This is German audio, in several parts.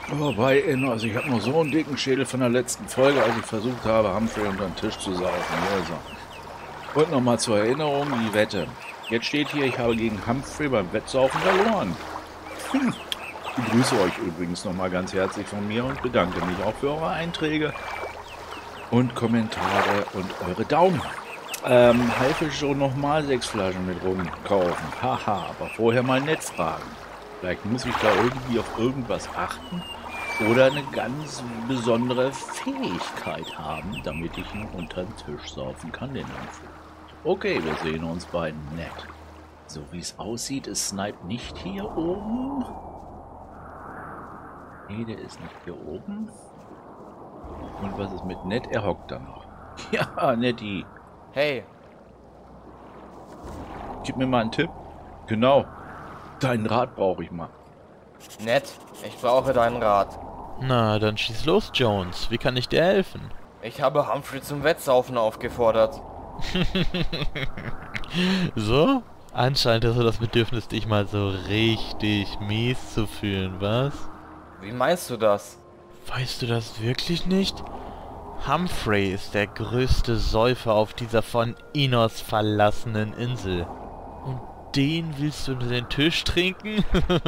Wobei, also ich habe noch so einen dicken Schädel von der letzten Folge, als ich versucht habe, Humphrey unter den Tisch zu saufen. Also. Und nochmal zur Erinnerung, die Wette. Jetzt steht hier, ich habe gegen Humphrey beim Wettsaufen verloren. Ich begrüße euch übrigens nochmal ganz herzlich von mir und bedanke mich auch für eure Einträge und Kommentare und eure Daumen. Haifisch schon nochmal 6 Flaschen mit rum kaufen. Haha, aber vorher mal nett fragen. Vielleicht muss ich da irgendwie auf irgendwas achten oder eine ganz besondere Fähigkeit haben, damit ich ihn unter den Tisch saufen kann, den Humphrey. Okay, wir sehen uns beiden nett. So wie es aussieht, ist Snipe nicht hier oben. Nee, der ist nicht hier oben. Und was ist mit Ned? Er hockt da noch. Ja, Nettie. Hey, Gib mir mal einen Tipp. Genau. Deinen Rat brauche ich mal. nett, ich brauche deinen Rat. Na, dann schieß los, Jones. Wie kann ich dir helfen? Ich habe Humphrey zum Wettsaufen aufgefordert. So? Anscheinend hast du das Bedürfnis, dich mal so richtig mies zu fühlen, was? Wie meinst du das? Weißt du das wirklich nicht? Humphrey ist der größte Säufer auf dieser von Enos verlassenen Insel. Und den willst du unter den Tisch trinken?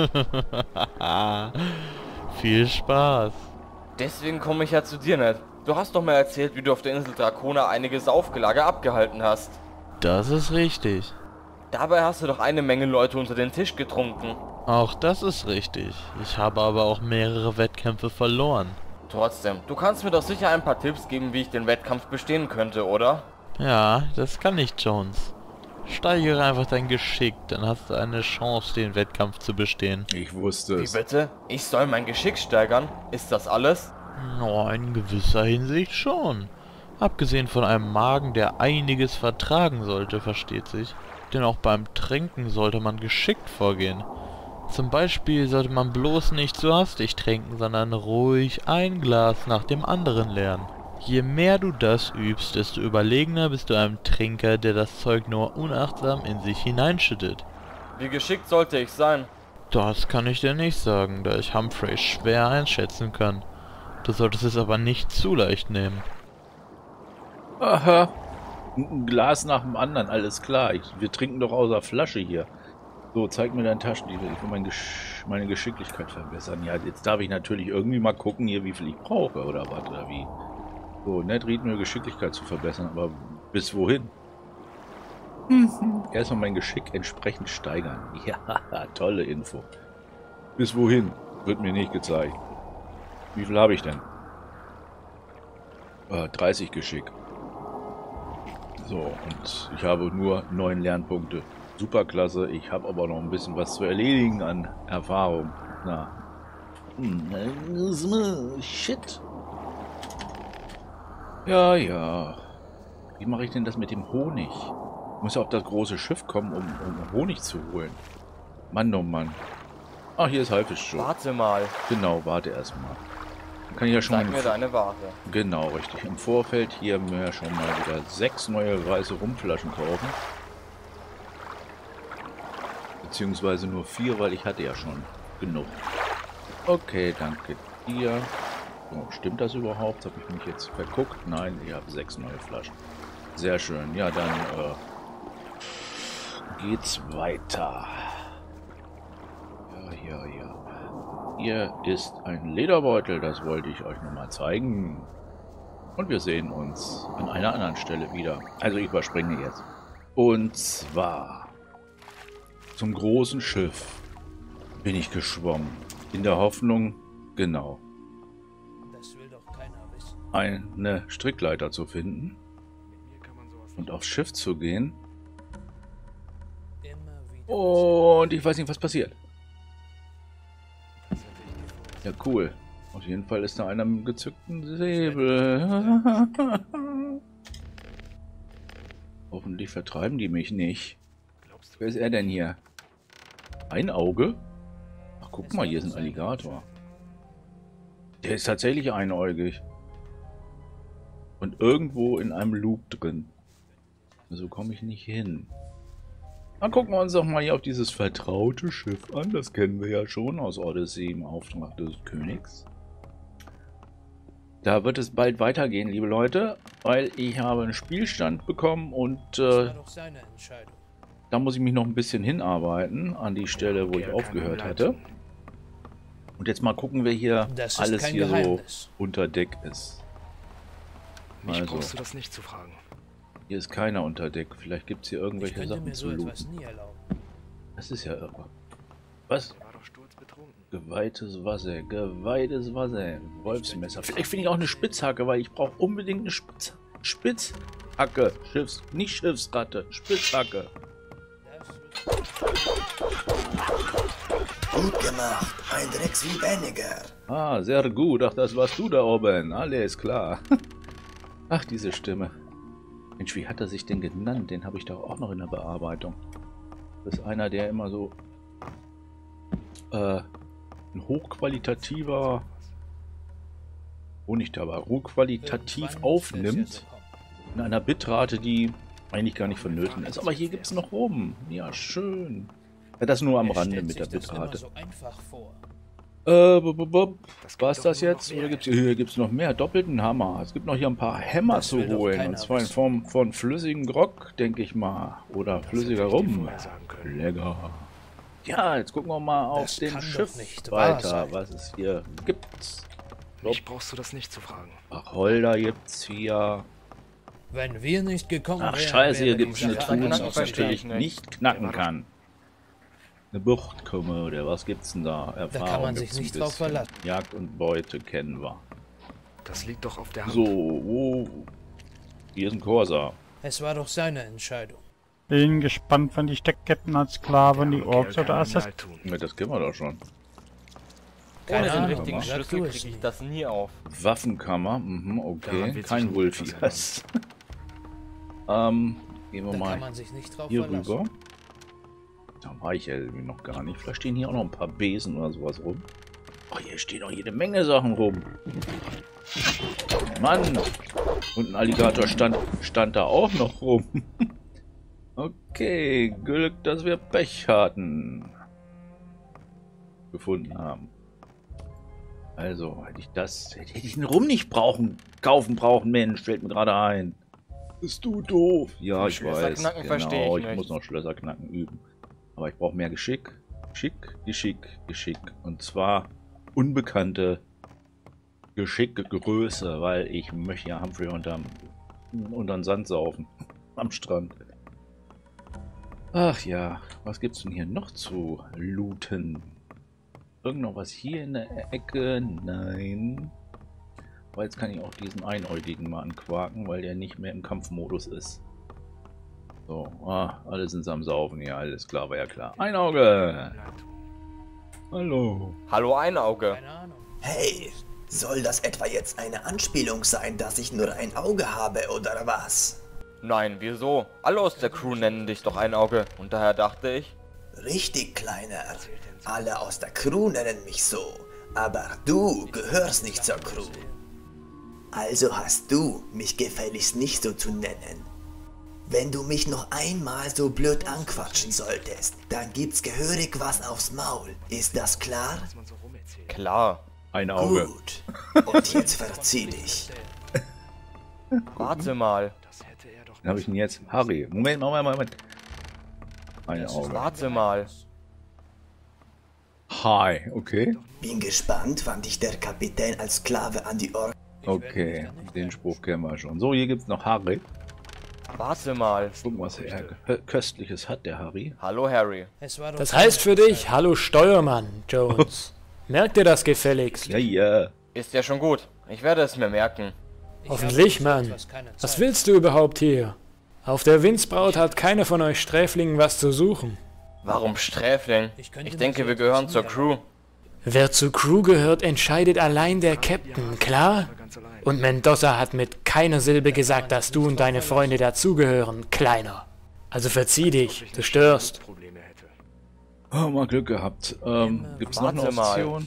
Viel Spaß. Deswegen komme ich ja zu dir, Ned. Du hast doch mal erzählt, wie du auf der Insel Drakona einige Saufgelage abgehalten hast. Das ist richtig. Dabei hast du doch eine Menge Leute unter den Tisch getrunken. Auch das ist richtig. Ich habe aber auch mehrere Wettkämpfe verloren. Trotzdem, du kannst mir doch sicher ein paar Tipps geben, wie ich den Wettkampf bestehen könnte, oder? Ja, das kann ich, Jones. Steigere einfach dein Geschick, dann hast du eine Chance, den Wettkampf zu bestehen. Ich wusste Wie es. bitte? Ich soll mein Geschick steigern? Ist das alles? Oh, in gewisser Hinsicht schon. Abgesehen von einem Magen, der einiges vertragen sollte, versteht sich. Denn auch beim Trinken sollte man geschickt vorgehen. Zum Beispiel sollte man bloß nicht zu hastig trinken, sondern ruhig ein Glas nach dem anderen leeren. Je mehr du das übst, desto überlegener bist du einem Trinker, der das Zeug nur unachtsam in sich hineinschüttet. Wie geschickt sollte ich sein? Das kann ich dir nicht sagen, da ich Humphrey schwer einschätzen kann. Du solltest es aber nicht zu leicht nehmen. Aha. Ein Glas nach dem anderen, alles klar. Wir trinken doch aus der Flasche hier. So, zeig mir deinen Taschendieb. Ich will meine Geschicklichkeit verbessern. Ja, jetzt darf ich natürlich irgendwie mal gucken hier, wie viel ich brauche oder was oder wie. So, Ned riet mir Geschicklichkeit zu verbessern, aber bis wohin? Erstmal mein Geschick entsprechend steigern. Ja, tolle Info. Bis wohin? Wird mir nicht gezeigt. Wie viel habe ich denn? 30 Geschick. So, und ich habe nur 9 Lernpunkte. Superklasse. Ich habe aber noch ein bisschen was zu erledigen an Erfahrung. Na. Shit. Ja, ja. Wie mache ich denn das mit dem Honig? Ich muss ja auf das große Schiff kommen, um Honig zu holen. Mann, oh Mann. Ah, hier ist Haifisch schon. Warte mal. Genau, warte erstmal. Dann kann ich ja schon Sag mir deine Ware. Genau, richtig. Im Vorfeld hier mir schon mal wieder 6 neue weiße Rumflaschen kaufen. Beziehungsweise nur 4, weil ich hatte ja schon genug. Okay, danke dir. Oh, stimmt das überhaupt? Habe ich mich jetzt verguckt? Nein, ich habe 6 neue Flaschen. Sehr schön. Ja, dann geht's weiter. Ja, ja, ja. Hier ist ein Lederbeutel, das wollte ich euch nochmal zeigen. Und wir sehen uns an einer anderen Stelle wieder. Also ich überspringe jetzt. Und zwar zum großen Schiff bin ich geschwommen. In der Hoffnung, genau, eine Strickleiter zu finden und aufs Schiff zu gehen. Und ich weiß nicht, was passiert. Ja, cool. Auf jeden Fall ist da einer mit einem gezückten Säbel. Hoffentlich vertreiben die mich nicht. Wer ist er denn hier? Ein Auge? Ach, guck mal, hier ist ein Alligator. Der ist tatsächlich einäugig. Und irgendwo in einem Loop drin. So komme ich nicht hin. Dann gucken wir uns doch mal hier auf dieses vertraute Schiff an. Das kennen wir ja schon aus Odyssey im Auftrag des Königs. Da wird es bald weitergehen, liebe Leute, weil ich habe einen Spielstand bekommen und da muss ich mich noch ein bisschen hinarbeiten an die Stelle, wo ich aufgehört hatte. Und jetzt mal gucken, wer hier alles hier so unter Deck ist. Mich brauchst du das nicht zu fragen. Hier ist keiner unter Deck. Vielleicht gibt es hier irgendwelche Sachen zu looten. Das ist ja irre. Was? Der war doch sturzbetrunken. Geweihtes Wasser, geweihtes Wasser. Wolfsmesser. Vielleicht finde ich auch eine Spitzhacke, weil ich brauche unbedingt eine Spitzhacke. Nicht Schiffsratte, Spitzhacke. Gut gemacht, ein Drecks wie weniger. Ah, sehr gut. Ach, das warst du da oben. Alles klar. Ach, diese Stimme. Mensch, wie hat er sich denn genannt? Den habe ich doch auch noch in der Bearbeitung. Das ist einer, der immer so ein hochqualitativer Honigtabak hochqualitativ aufnimmt in einer Bitrate, die eigentlich gar nicht vonnöten ist. Aber hier gibt es noch rum. Ja, schön. Ja, das nur am Rande mit der Bitrate. Was ist das jetzt? Oder hier gibt's noch mehr? Doppelten Hammer. Es gibt noch hier ein paar Hämmer zu holen. Und zwar in Form von flüssigen Grog, denke ich mal. Oder flüssiger Rum. Lecker. Ja, jetzt gucken wir mal auf dem Schiff weiter, was es hier gibt. Mich brauchst du das nicht zu fragen. Wacholder gibt's hier. Wenn wir nicht gekommen Ach wären, scheiße, hier wäre gibt's die eine Sache Truhe, die anders ich natürlich ausgegangen. nicht knacken kann. Eine Buchtkommode, was gibt's denn da? Erfahrung kann man sich gibt's ein nicht drauf bisschen. verlassen. Jagd und Beute kennen wir. Das liegt doch auf der Hand. So, wo? Hier ist ein Corsa. Es war doch seine Entscheidung. Bin gespannt, wann die Steckketten als Sklaven, die Orks oder Assassinen. Ja, das kennen wir doch schon. Ohne Keine den Ahnung, richtigen aber sag Schlüssel du es kriege ich nicht. das nie auf. Waffenkammer, Daran okay. wird Kein sich Wolfi. etwas Gehen wir Da kann mal man sich nicht drauf hier verlassen. rüber. Da war ich ja irgendwie noch gar nicht. Vielleicht stehen hier auch noch ein paar Besen oder sowas rum. Oh, hier stehen auch jede Menge Sachen rum. Mann! Und ein Alligator stand da auch noch rum. Okay, Glück, dass wir Pech hatten. Gefunden haben. Also, hätte ich den Rum nicht kaufen brauchen, Mensch, fällt mir gerade ein. Bist du doof? Ja, ich weiß. Schlösserknacken verstehe Genau, ich ich nicht. muss noch Schlösserknacken üben. Aber ich brauche mehr Geschick. Geschick. Und zwar unbekannte Geschickgröße, weil ich möchte ja Humphrey unterm Sand saufen. Am Strand. Ach ja, was gibt's denn hier noch zu looten? Irgend noch was hier in der Ecke? Nein. Aber jetzt kann ich auch diesen Einäugigen mal anquaken, weil der nicht mehr im Kampfmodus ist. So, alle sind am Saufen. Ja, alles klar, war ja klar. Ein Auge! Hallo. Hallo Einauge. Keine Ahnung. Hey, soll das etwa jetzt eine Anspielung sein, dass ich nur ein Auge habe, oder was? Nein, wieso? Alle aus der Crew nennen dich doch Einauge. Und daher dachte ich, Richtig, Kleiner. Alle aus der Crew nennen mich so. Aber du gehörst nicht zur Crew. Also hast du mich gefälligst nicht so zu nennen. Wenn du mich noch einmal so blöd anquatschen solltest, dann gibt's gehörig was aufs Maul. Ist das klar? klar. Ein Auge. Gut. Und jetzt verzieh dich. Warte mal. Dann habe ich ihn jetzt. Harry. Moment. Ein Auge. Warte mal. Hi, okay. Bin gespannt, wann dich der Kapitän als Sklave an die Ork... Okay, den Spruch kennen wir schon. So, hier gibt's noch Harry. Warte mal. Gucken, was er Köstliches hat, der Harry. Hallo Harry. Es war doch Das seine heißt für dich, Entscheidung. hallo Steuermann, Jones. Merk dir das gefälligst. Ja. Ist ja schon gut. Ich werde es mir merken. Ich Hoffentlich, habe Mann. etwas keine Was Zeit. willst du überhaupt hier? Auf der Windsbraut hat keiner von euch Sträflingen was zu suchen. Warum Sträfling? Ich denke, wir gehören zur Crew. Wer zur Crew gehört, entscheidet allein der Captain, klar? Und Mendoza hat mit keiner Silbe gesagt, dass du und deine Freunde dazugehören, Kleiner. Also verzieh dich, du störst. Oh, mal Glück gehabt. Gibt's noch eine Warte mal. Option?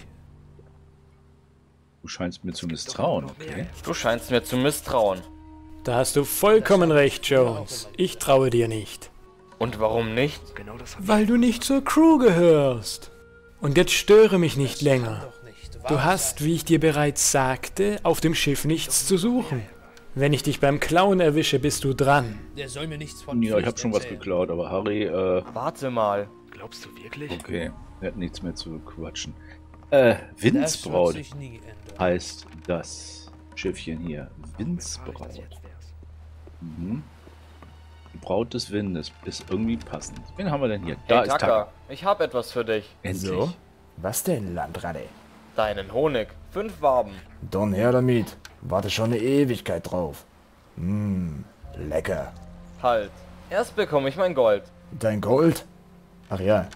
Du scheinst mir zu misstrauen, okay? Du scheinst mir zu misstrauen. Da hast du vollkommen recht, Jones. Ich traue dir nicht. Und warum nicht? Genau das hab Weil du nicht zur Crew gehörst. Und jetzt störe mich nicht länger. Doch nicht. Du hast, wie ich dir bereits sagte, auf dem Schiff nichts zu suchen. Wenn ich dich beim Klauen erwische, bist du dran. Der soll mir nichts von Ja, ich Pflicht habe schon was erzählen. geklaut, aber Harry, Warte mal. Glaubst du wirklich? okay, er hat nichts mehr zu quatschen. Das wird Windsbraut sich nie ändern. heißt das Schiffchen hier. Warum erfahre ich das Windsbraut. jetzt erst? Mhm. Die Braut des Windes ist irgendwie passend. Wen haben wir denn hier? Da Hey ist Taka, Taka. ich hab etwas für dich. Endlich. So? Was denn, Landratte? Deinen Honig. 5 Waben. Dann her damit. Warte schon eine Ewigkeit drauf. Lecker. Halt. Erst bekomme ich mein Gold. Dein Gold? Ach ja.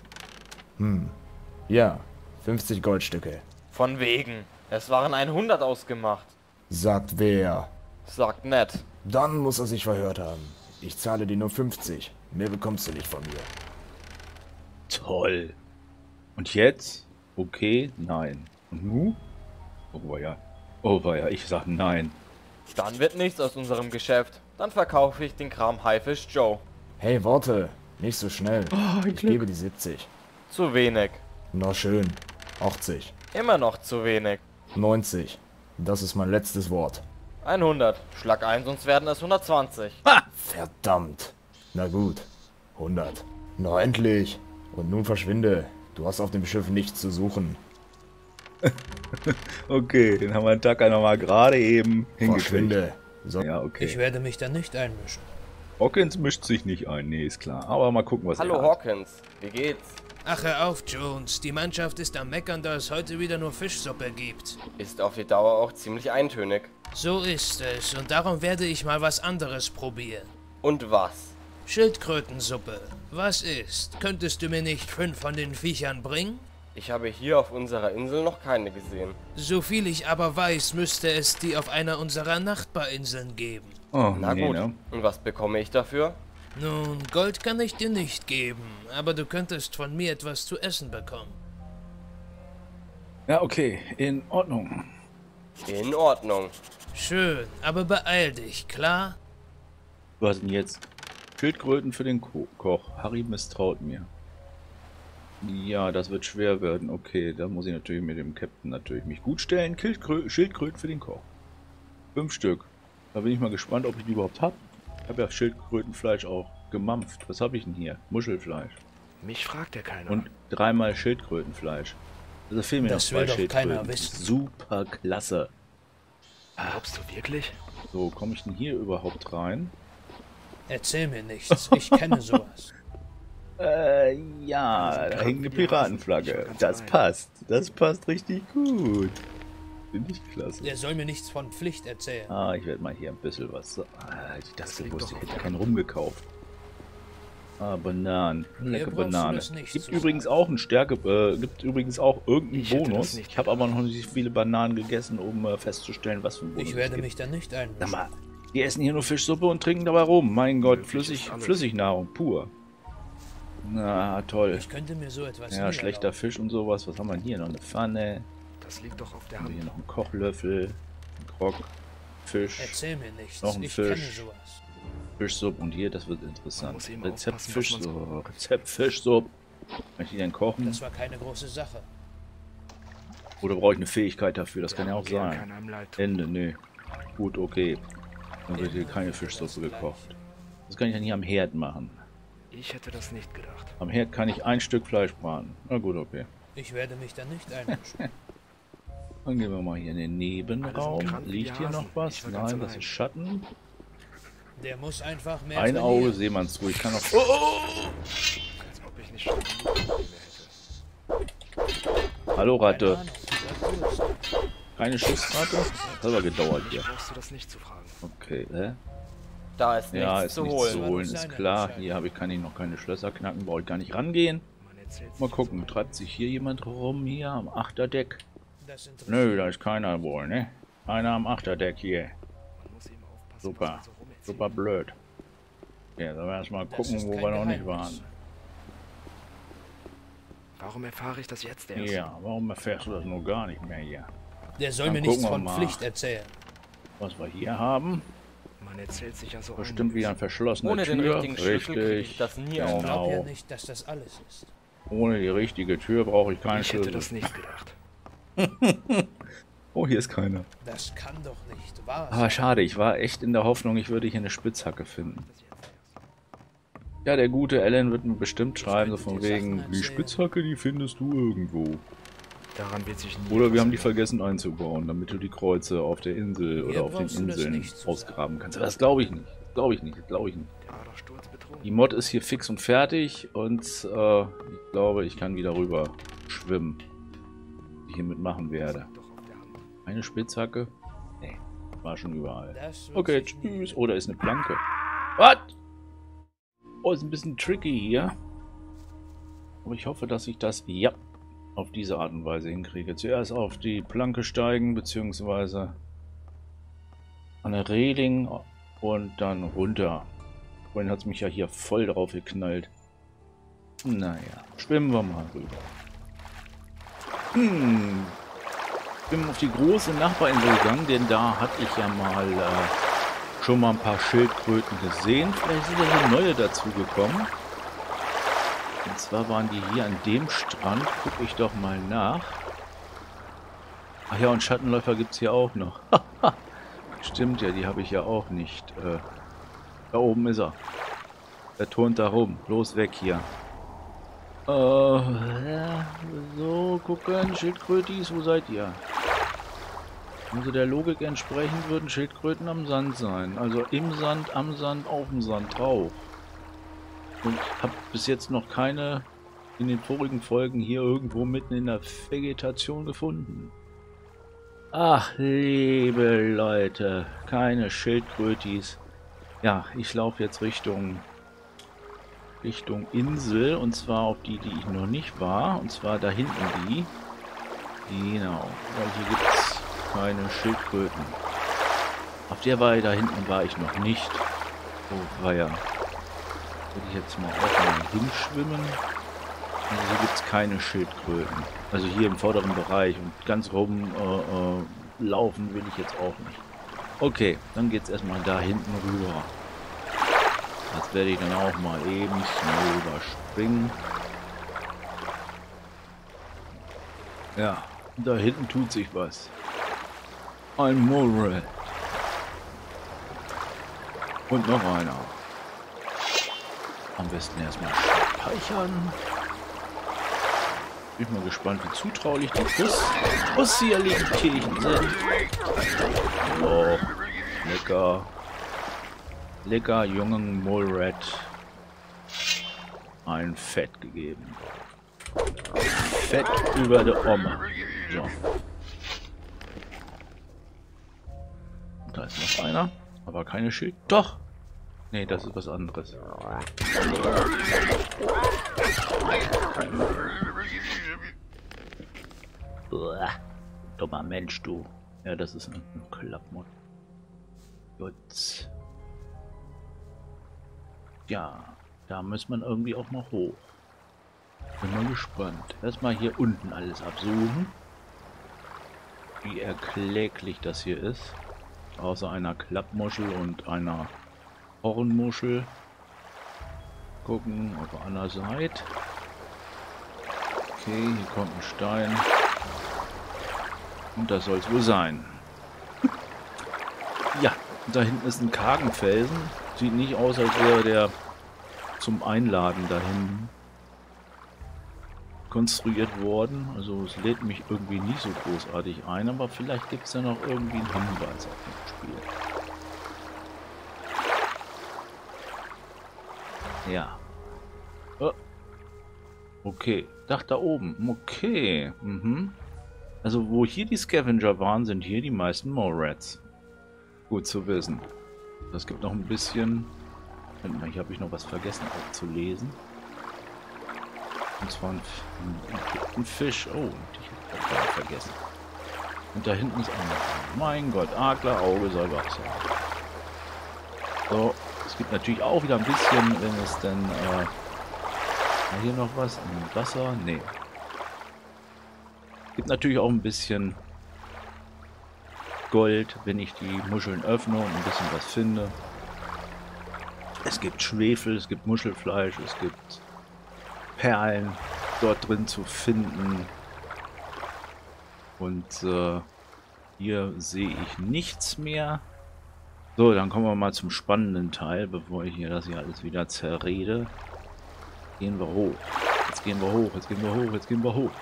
Ja, 50 Goldstücke. Von wegen. Es waren 100 ausgemacht. Sagt wer? Sagt nett. Dann muss er sich verhört haben. Ich zahle dir nur 50. Mehr bekommst du nicht von mir. Toll. Und jetzt? Okay, nein. Und nu? Oh ja, ich sag nein. Dann wird nichts aus unserem Geschäft. Dann verkaufe ich den Kram Haifisch Joe. Hey, warte. Nicht so schnell. Ich gebe die 70. Zu wenig. Na schön. 80. Immer noch zu wenig. 90. Das ist mein letztes Wort. 100. Schlag ein, sonst werden es 120. Verdammt. Na gut. 100. Na endlich. Und nun verschwinde. Du hast auf dem Schiff nichts zu suchen. Okay, den haben wir den Taka nochmal gerade eben hingekriegt. Verschwinde. So. Ja, okay. Ich werde mich da nicht einmischen. Hawkins mischt sich nicht ein, nee, ist klar. Aber mal gucken, was Hallo er hat. Hawkins. Wie geht's? Ach, hör auf, Jones. Die Mannschaft ist am Meckern, da es heute wieder nur Fischsuppe gibt. Ist auf die Dauer auch ziemlich eintönig. So ist es. Und darum werde ich mal was anderes probieren. Und was? Schildkrötensuppe. Was ist? Könntest du mir nicht 5 von den Viechern bringen? Ich habe hier auf unserer Insel noch keine gesehen. Soviel ich aber weiß, müsste es die auf einer unserer Nachbarinseln geben. Oh, Na nee, gut. ne? Und was bekomme ich dafür? Nun, Gold kann ich dir nicht geben, aber du könntest von mir etwas zu essen bekommen. Ja, okay, in Ordnung. In Ordnung. Schön, aber beeil dich, klar? Was denn jetzt? Schildkröten für den Koch. Harry misstraut mir. Ja, das wird schwer werden. Okay, da muss ich natürlich mit dem Captain natürlich mich gut stellen. Schildkröten für den Koch. 5 Stück. Da bin ich mal gespannt, ob ich die überhaupt habe. Ich habe ja Schildkrötenfleisch auch gemampft. Was habe ich denn hier? Muschelfleisch. Mich fragt ja keiner. Und 3-mal Schildkrötenfleisch. Also fehlen mir noch Das 2 will doch keiner Schildkröten. wissen. Super klasse. Glaubst du wirklich? So, komme ich denn hier überhaupt rein? Erzähl mir nichts, ich kenne sowas. Ja, da hängt eine Piratenflagge. Das passt. Das passt richtig gut. Finde ich klasse. Der soll mir nichts von Pflicht erzählen. Ah, ich werde mal hier ein bisschen was... hätte ich das liegt gewusst, doch ich auf hätte der keinen Hand. rumgekauft. Ah, Bananen. Lecker brauchst du Banane. das nicht Gibt zu übrigens sagen. auch einen gibt übrigens auch irgendeinen Ich hätte das Bonus. nicht Ich habe aber noch nicht so viele Bananen gegessen, um festzustellen, was für ein Bonus Ich werde es mich gibt. da nicht Sag einmischen. mal, die essen hier nur Fischsuppe und trinken dabei rum. Mein Gott, Möglich ist alles. Flüssignahrung, pur. Na, toll. Ich könnte mir so etwas Ja, nie schlechter erlauben. Fisch und sowas. Was haben wir denn hier? Noch eine Pfanne. Das liegt doch auf der Haben wir Hand. hier noch einen Kochlöffel. Ein Krog. Fisch. Erzähl mir nichts, Noch ein ich Fisch. kenne sowas. Fischsuppe. Und hier, das wird Man interessant. muss eben Rezept aufpassen, was man Fischsuppe. Rezept Fischsuppe. Kann ich die denn kochen? Das war keine große Sache. Oder brauche ich eine Fähigkeit dafür? Das kann ja auch Gern sein. kann einem leid tun. Ende, nö. Gut, okay. Dann wird hier keine Fischsuppe gekocht. Das kann ich dann hier am Herd machen. Ich hätte das nicht gedacht. Am Herd kann ich ein Stück Fleisch braten. Na gut, okay. Ich werde mich da nicht einmischen. Dann gehen wir mal hier in den Nebenraum. krank wie Liegt hier Hasen. noch was? Ich war ganz Nein, das allein. ist Schatten. Der muss einfach mehr Ein trainieren. Auge, Seemannsruhe. Ich kann noch... Als ob ich nicht schon genug Probleme hätte. Hallo, Keine Ratte. Ahnung, sag du es. Keine Schussrate? Das hat aber gedauert hier. Brauchst du das nicht zu fragen. Okay, Da ist Ja, nichts ist zu nichts holen. zu holen, ist Seine klar. Entscheidung. Hier kann ich noch keine Schlösser knacken, brauche ich gar nicht rangehen. Man erzählt Mal sich gucken, treibt sich hier jemand rum, hier am Achterdeck? Das interessiert Nö, da ist keiner wohl, ne? Keiner am Achterdeck hier. Man muss eben aufpassen, was Super, man so rumerzählt. super blöd. Ja, da werden wir erstmal Das gucken, ist wo kein wir noch nicht Geheimnis. waren. Warum erfahre ich das jetzt erst? Ja, warum erfährst du das nur gar nicht mehr hier? Der soll Dann mir nichts gucken wir von mal. Pflicht erzählen. Was wir hier haben? Man Man erzählt sich ja so Bestimmt wieder ein verschlossener Ohne Tür. den richtigen Schlüssel krieg Richtig. ich das nie Ich ein. glaube ja Genau. nicht, dass das alles ist. Ohne die richtige Tür brauche ich keinen Ich hätte Schlüssel. das nicht gedacht. Oh, hier ist keiner. Das kann doch nicht wahr Ah, sein. schade. Ich war echt in der Hoffnung, ich würde hier eine Spitzhacke finden. Ja, der gute Alan wird mir bestimmt schreiben, so von wegen, die Spitzhacke, die findest du irgendwo. Daran wird sich nie Oder wir haben die was vergessen einzubauen, damit du die Kreuze auf der Insel oder auf den brauchst du das Inseln nicht zu ausgraben kannst. Aber das glaube ich nicht. Glaube ich nicht. Glaube ich nicht. ändern. Der war doch sturzbetrunken. Die Mod ist hier fix und fertig und ich glaube, ich kann wieder rüber schwimmen. Die ich hiermit machen werde. Doch auf der Hand. Eine Spitzhacke? Nee, war schon überall. Das wird Okay, sich nie tschüss. Oder ist eine Planke. Was? Oh, ist ein bisschen tricky hier. Aber ich hoffe, dass ich das, ja, auf diese Art und Weise hinkriege. Zuerst auf die Planke steigen, beziehungsweise an der Reling und dann runter. Vorhin hat es mich ja hier voll drauf geknallt. Naja, schwimmen wir mal rüber. Schwimmen auf die große Nachbarinsel gegangen, denn da hatte ich ja mal schon mal ein paar Schildkröten gesehen. Vielleicht sind ja hier neue dazugekommen. Und zwar waren die hier an dem Strand. Gucke ich doch mal nach. Ach ja, und Schattenläufer gibt es hier auch noch. Stimmt ja, die habe ich ja auch nicht. Da oben ist er. Der turnt da rum. Los weg hier. Ja, so, gucken. Schildkrötis, wo seid ihr? Also der Logik entsprechend würden Schildkröten am Sand sein. Also im Sand, am Sand, auf dem Sand drauf. Und habe bis jetzt noch keine in den vorigen Folgen hier irgendwo mitten in der Vegetation gefunden. Ach, liebe Leute, keine Schildkrötis. Ja, ich laufe jetzt Richtung Insel, und zwar auf die ich noch nicht war, und zwar da hinten die. Genau, weil hier gibt es keine Schildkröten. Auf der Weide da hinten war ich noch nicht. Oh weia. Würde ich jetzt mal auch mal hinschwimmen. Also hier gibt es keine Schildkröten. Also hier im vorderen Bereich, und ganz rum laufen will ich jetzt auch nicht. Okay, dann geht es erstmal da hinten rüber. Das werde ich dann auch mal eben schnell überspringen. Ja, da hinten tut sich was. Ein Mole. Und noch einer. Am besten erstmal speichern. Bin ich mal gespannt, wie zutraulich die possierlichen Tierchen sind. Oh, lecker. Lecker jungen Molerat ein Fett gegeben. Fett über der Oma. So. Und da ist noch einer, aber keine Schild. Doch! Nee, das ist was anderes. Uah, dummer Mensch, du. Ja, das ist ein Klappmod. Gut. Ja, da muss man irgendwie auch mal hoch. Bin mal gespannt. Erstmal hier unten alles absuchen. Wie erkläglich das hier ist. Außer einer Klappmuschel und einer Hornmuschel. Gucken auf der anderen Seite. Okay, hier kommt ein Stein. Und das soll es wohl sein. Ja, da hinten ist ein Kragenfelsen. Sieht nicht aus, als wäre der zum Einladen dahin konstruiert worden. Also es lädt mich irgendwie nie so großartig ein, aber vielleicht gibt es ja noch irgendwie einen Hinweis auf das Spiel. Ja. Oh. Okay, Dach da oben. Okay. Mhm. Also wo hier die Scavenger waren, sind hier die meisten Morats. Gut zu wissen. Das gibt noch ein bisschen... Hier habe ich noch was vergessen aufzulesen. Und zwar ein Fisch. Oh, ich habe auch vergessen. Und da hinten ist auch noch. Mein Gott, Adlerauge soll wach sein. So, es gibt natürlich auch wieder ein bisschen, wenn es denn... hier noch was? Im Wasser? Nee. Es gibt natürlich auch ein bisschen Gold, wenn ich die Muscheln öffne und ein bisschen was finde. Es gibt Schwefel, es gibt Muschelfleisch, es gibt Perlen dort drin zu finden. Und hier sehe ich nichts mehr. So, dann kommen wir mal zum spannenden Teil, bevor ich hier das hier alles wieder zerrede. Gehen wir hoch. Jetzt gehen wir hoch, jetzt gehen wir hoch, jetzt gehen wir hoch.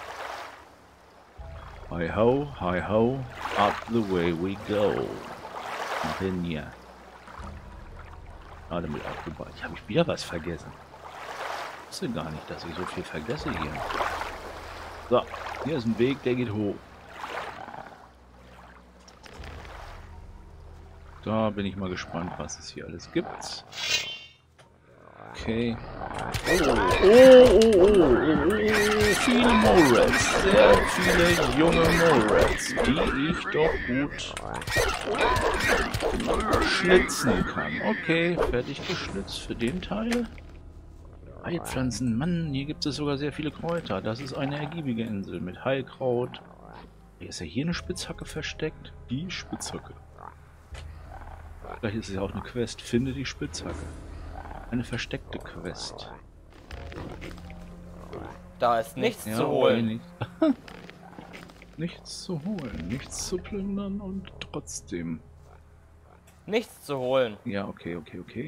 Hi ho, up the way we go. Nach hin hier. Gerade mit aufgebaut. Ich habe wieder was vergessen. Ich wusste gar nicht, dass ich so viel vergesse hier. So, hier ist ein Weg, der geht hoch. Da bin ich mal gespannt, was es hier alles gibt. Okay. Viele Morats. Sehr viele junge Morats, die ich doch gut schnitzen kann. Okay, fertig geschnitzt für den Teil. Heilpflanzen, Mann, hier gibt es sogar sehr viele Kräuter. Das ist eine ergiebige Insel mit Heilkraut. Ist ja hier eine Spitzhacke versteckt? Die Spitzhacke. Vielleicht ist es ja auch eine Quest. Finde die Spitzhacke. Eine versteckte Quest. Da ist nichts Ja, zu holen. Nicht. Nichts zu holen, nichts zu plündern und trotzdem. Nichts zu holen. Ja, okay.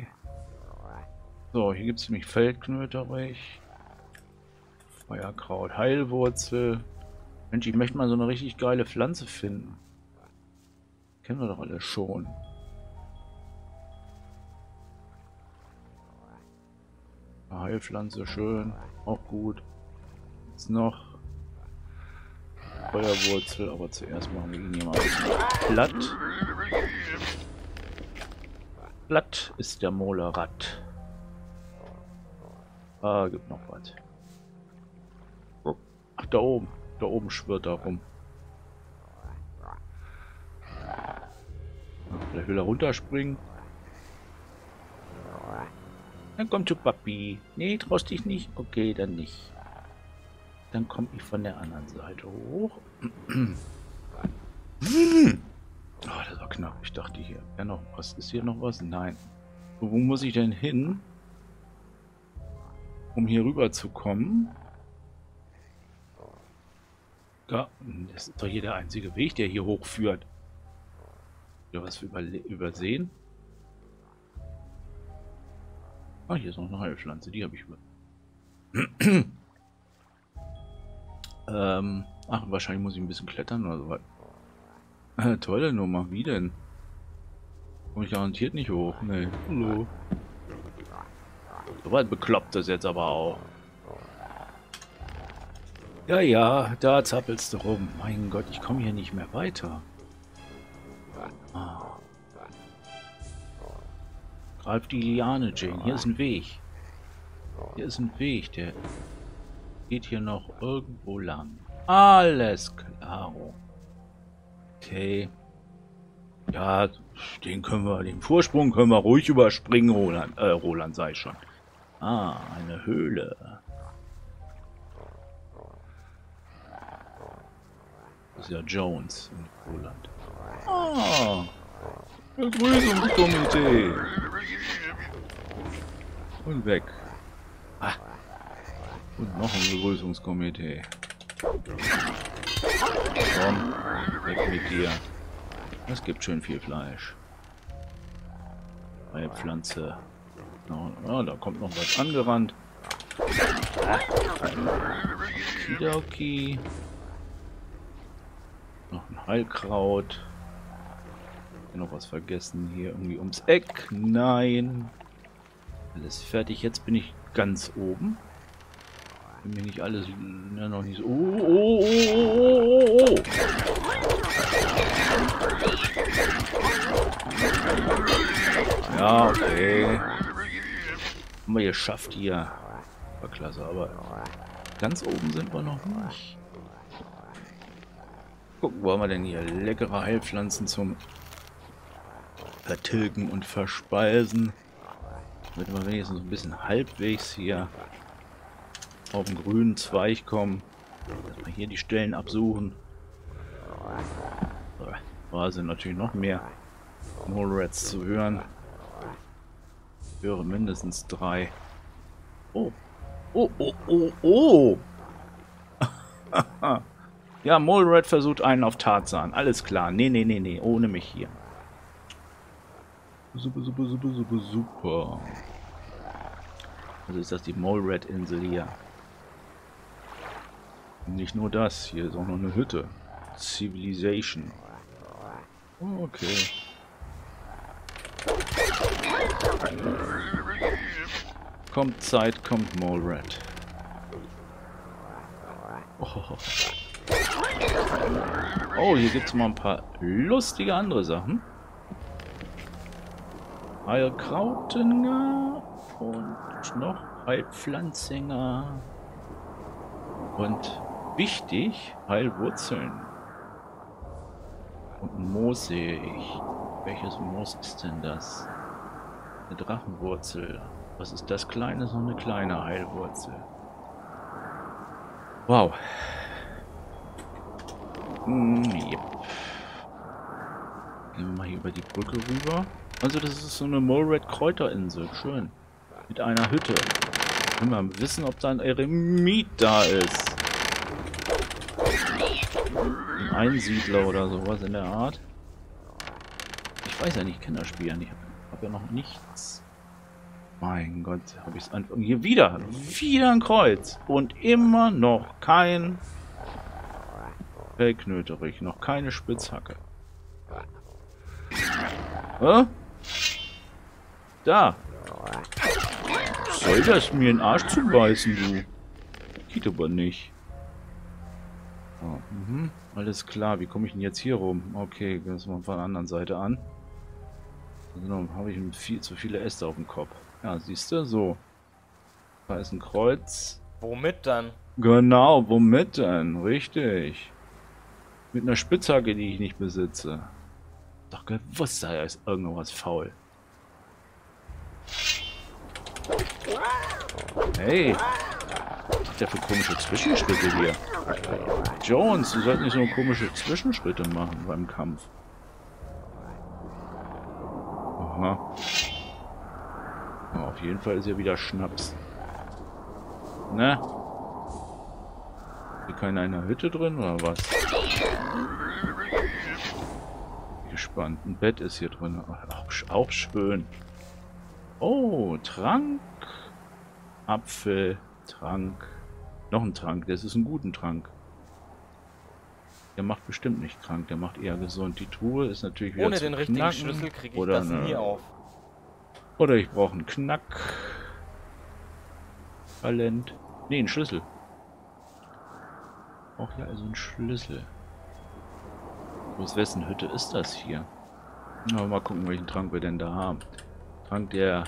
So, hier gibt es nämlich Feldknöterich, Feuerkraut, Heilwurzel. Mensch, ich möchte mal so eine richtig geile Pflanze finden. Kennen wir doch alle schon. Eine Heilpflanze, schön, auch gut. Jetzt noch Feuerwurzel, aber zuerst machen wir ihn hier mal platt. Platt ist der Molerat. Ah, gibt noch was. Ach, da oben schwirrt er rum. Vielleicht will er runterspringen. Dann komm zu Papi. Nee, traust dich nicht? Okay, dann nicht. Dann komme ich von der anderen Seite hoch. Oh, das war knapp. Ich dachte hier. Ja, noch was. Ist hier noch was? Nein. Wo muss ich denn hin? Um hier rüber zu kommen? Ja, das ist doch hier der einzige Weg, der hier hochführt. Wieder was übersehen? Ah, hier ist noch eine Heilpflanze, die habe ich über. Ach, wahrscheinlich muss ich ein bisschen klettern oder so was. Tolle Nummer, wie denn? Komme ich garantiert nicht hoch. Nee. Hallo. So weit bekloppt das jetzt aber auch. Ja, da zappelst du rum. Mein Gott, ich komme hier nicht mehr weiter. Ah. Greif die Liane, Jane. Hier ist ein Weg. Hier ist ein Weg, der geht hier noch irgendwo lang. Alles klar. Okay. Ja, den Vorsprung können wir ruhig überspringen, Roland sei schon. Ah, eine Höhle. Das ist ja Jones in Roland. Ah, Begrüßungskomitee. Und weg. Ah. Und noch ein Begrüßungskomitee. Komm, weg mit dir. Es gibt schön viel Fleisch. Eine Pflanze. Ja, da kommt noch was angerannt. Kidoki. Noch ein Heilkraut. Noch was vergessen hier irgendwie ums Eck. Nein. Alles fertig. Jetzt bin ich ganz oben. Bin mir nicht alles. Ja, noch nicht so. Oh. Ja, okay. Haben wir geschafft hier. War klasse, aber ganz oben sind wir noch nicht. Gucken, wo haben wir denn hier leckere Heilpflanzen zum Vertilgen und Verspeisen. Damit wir wenigstens ein bisschen halbwegs hier auf den grünen Zweig kommen. Dass wir hier die Stellen absuchen. Da sind natürlich noch mehr Morats zu hören. Ich höre mindestens 3. Oh. Oh, oh, oh, oh. Ja, Mole Rat versucht einen auf Tarzan. Alles klar. Nee, nee, nee, nee. Ohne mich hier. Super, super, super, super, super. Also ist das die Mole Rat Insel hier. Und nicht nur das. Hier ist auch noch eine Hütte. Civilization. Oh, okay. Kommt Zeit, kommt Mole Rat. Oh, hier gibt es mal ein paar lustige andere Sachen. Heilkrautinger und noch Heilpflanzinger. Und wichtig, Heilwurzeln. Und Moos sehe ich. Welches Moos ist denn das? Eine Drachenwurzel. Was ist das Kleine? So eine kleine Heilwurzel. Wow. Yep. Gehen wir mal hier über die Brücke rüber. Also das ist so eine Mole Rat Kräuterinsel. Schön. Mit einer Hütte. Wir mal wissen, ob da ein Eremit da ist. Ein Einsiedler oder sowas in der Art. Ich weiß ja nicht, Kinder spielen. Ich habe ja noch nichts. Mein Gott, habe ich es einfach... Hier wieder ein Kreuz. Und immer noch kein Fellknöterich. Noch keine Spitzhacke. Hä? Da. Soll das mir in den Arsch zubeißen, du? Geht aber nicht. Oh, alles klar, wie komme ich denn jetzt hier rum? Okay, gehen wir mal von der anderen Seite an. Genau, habe ich viel zu viele Äste auf dem Kopf. Ja, siehst du, so. Da ist ein Kreuz. Womit dann? Genau, womit denn? Richtig. Mit einer Spitzhacke, die ich nicht besitze. Doch gewusst, da ist irgendwas faul. Hey. Was ist der für komische Zwischenschritte hier? Jones, du sollst nicht so komische Zwischenschritte machen beim Kampf. Aha. Oh, auf jeden Fall ist hier wieder Schnaps. Ne? Hier keiner in der Hütte drin oder was? Gespannt. Ein Bett ist hier drin. Auch schön. Oh, Trank. Apfel. Trank. Noch ein Trank. Das ist ein guter Trank. Der macht bestimmt nicht krank. Der macht eher gesund. Die Truhe ist natürlich wieder ohne den richtigen Schlüssel kriege ich das nie auf. Oder ich brauche einen Knack. Talent. Ne, einen Schlüssel. Auch hier also einen Schlüssel. Aus wessen Hütte ist das hier? Na, mal gucken, welchen Trank wir denn da haben. Trank der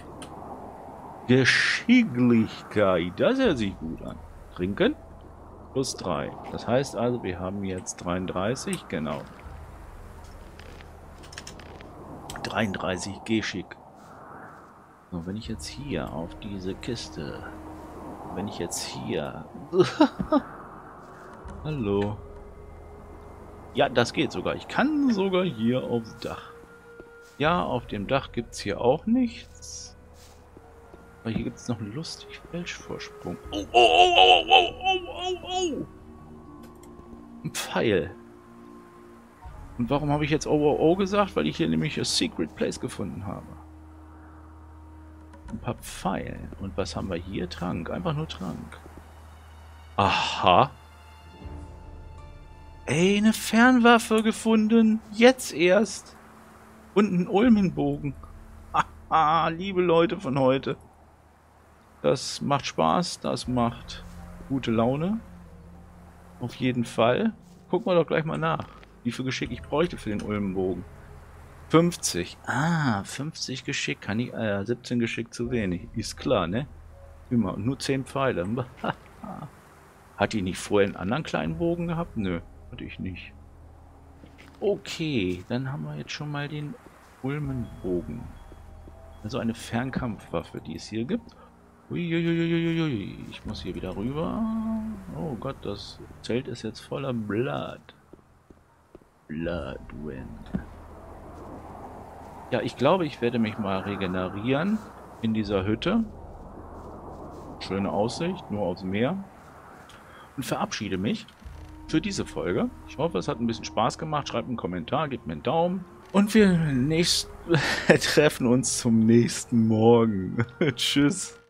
Geschicklichkeit. Das hört sich gut an. Trinken? Plus 3. Das heißt also, wir haben jetzt 33. Genau. 33 Geschick. So, wenn ich jetzt hier auf diese Kiste... Wenn ich jetzt hier... Hallo. Ja, das geht sogar. Ich kann sogar hier aufs Dach. Ja, auf dem Dach gibt es hier auch nichts. Aber hier gibt es noch einen lustig Felsvorsprung. Oh, oh, oh, oh, oh, oh, oh, oh. Ein Pfeil. Und warum habe ich jetzt oh, oh, oh gesagt? Weil ich hier nämlich a Secret Place gefunden habe. Ein paar Pfeilen. Und was haben wir hier? Trank. Einfach nur Trank. Aha. Ey, eine Fernwaffe gefunden. Jetzt erst. Und einen Ulmenbogen. Haha, liebe Leute von heute. Das macht Spaß. Das macht gute Laune. Auf jeden Fall. Gucken wir doch gleich mal nach, wie viel Geschick ich bräuchte für den Ulmenbogen. 50. Ah, 50 Geschick. Kann ich, 17 Geschick zu wenig. Ist klar, ne? Immer. Und nur 10 Pfeile. Hat die nicht vorher einen anderen kleinen Bogen gehabt? Nö, hatte ich nicht. Okay, dann haben wir jetzt schon mal den Ulmenbogen. Also eine Fernkampfwaffe, die es hier gibt. Uiuiuiuiui. Ich muss hier wieder rüber. Oh Gott, das Zelt ist jetzt voller Blood. Bloodwind. Ja, ich glaube, ich werde mich mal regenerieren. in dieser Hütte. Schöne Aussicht, nur aufs Meer. Und verabschiede mich für diese Folge. Ich hoffe, es hat ein bisschen Spaß gemacht. Schreibt einen Kommentar, gebt mir einen Daumen. Und wir treffen uns zum nächsten Morgen. Tschüss.